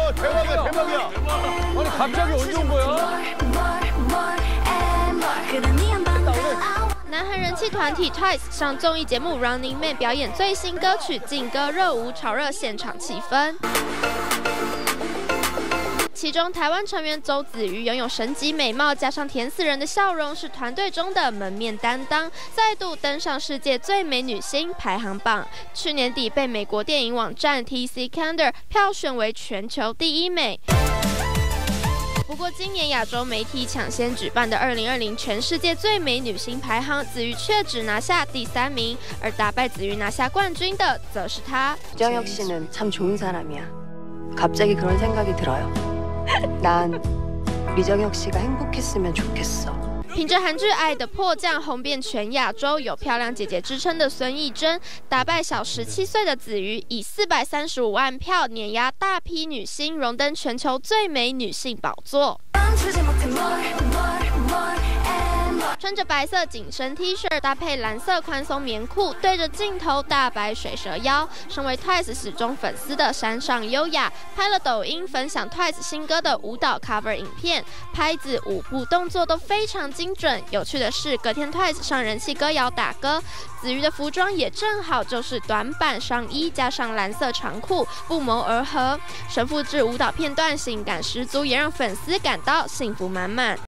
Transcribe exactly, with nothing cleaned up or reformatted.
와 대박이야 대박이야. 아니 갑자기 언제 온 거야? 南韩人气团体 Twice 上综艺节目《Running Man》表演最新歌曲《劲歌热舞》，炒热现场气氛。其中，台湾成员周子瑜拥有神级美貌，加上甜死人的笑容，是团队中的门面担当，再度登上世界最美女星排行榜。去年底被美国电影网站 T C Calendar 票选为全球第一美。 不过，今年亚洲媒体抢先举办的二零二零全世界最美女星排行，子瑜却只拿下第三名，而打败子瑜拿下冠军的，则是她。 이정혁 씨는 참 좋은 사람이야. 갑자기 그런 생각이 들어요. 난 이정혁 씨가 행복했으면 좋겠어. 凭着韩剧《爱的迫降》红遍全亚洲，有漂亮姐姐之称的孙艺珍打败小十七岁的子瑜，以四百三十五万票碾压大批女星，荣登全球最美女性宝座。 穿着白色紧身 T 恤，搭配蓝色宽松棉裤，对着镜头大摆水蛇腰。身为 Twice 死忠粉丝的山上优雅，拍了抖音分享 Twice 新歌的舞蹈 cover 影片，拍子、舞步、动作都非常精准。有趣的是，隔天 Twice 上人气歌谣打歌，子瑜的服装也正好就是短版上衣加上蓝色长裤，不谋而合。神复制舞蹈片段性感十足，也让粉丝感到幸福满满。